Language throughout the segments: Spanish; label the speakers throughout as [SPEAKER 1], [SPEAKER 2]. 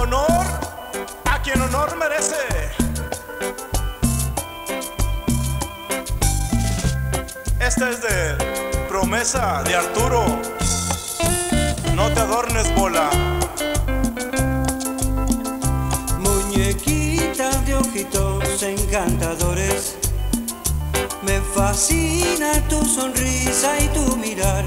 [SPEAKER 1] Honor a quien honor merece. Esta es de Promesa de Arturo. No te adornes, bola.
[SPEAKER 2] Muñequita de ojitos encantadores, me fascina tu sonrisa y tu mirar.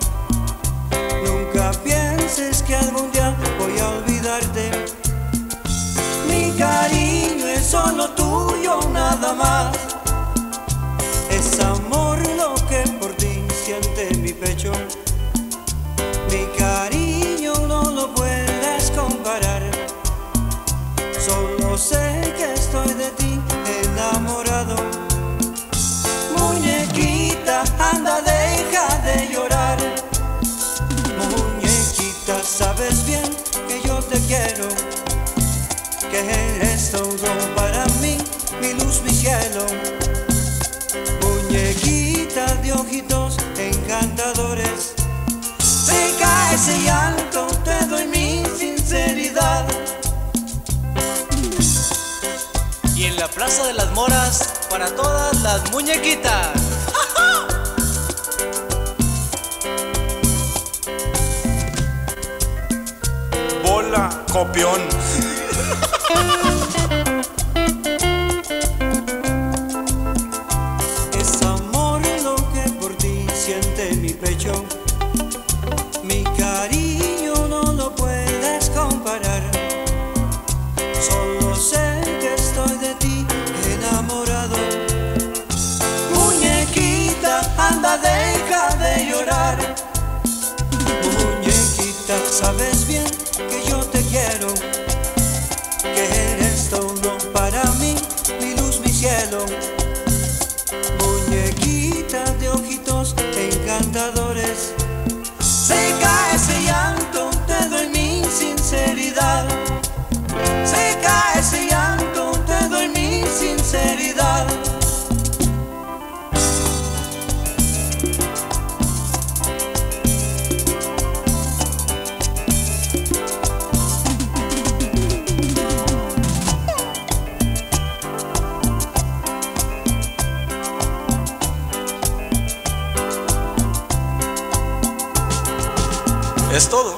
[SPEAKER 2] Nunca pienses que algún día voy a olvidarte. Mi cariño es solo tuyo, nada más. Es amor lo que por ti siente mi pecho. Mi cariño no lo puedes comparar. Solo sé que estoy de ti enamorado. Muñequita, anda, deja de llorar. Muñequita, sabes bien que yo te quiero, que eres todo para mí, mi luz, mi cielo. Muñequita de ojitos encantadores, seca ese llanto, te doy mi sinceridad.
[SPEAKER 3] Y en la Plaza de las Moras, para todas las muñequitas.
[SPEAKER 1] Bola, copión.
[SPEAKER 2] Es amor lo que por ti siente mi pecho. Mi cariño no lo puedes comparar. Solo sé que estoy de ti enamorado. Muñequita, anda, deja de llorar. Muñequita, sabes bien que yo te quiero, que eres todo para mí, mi luz, mi cielo. Muñequita de ojitos encantadores, seca ese llanto, te doy mi sinceridad. Seca ese llanto, te doy mi sinceridad.
[SPEAKER 1] Es todo.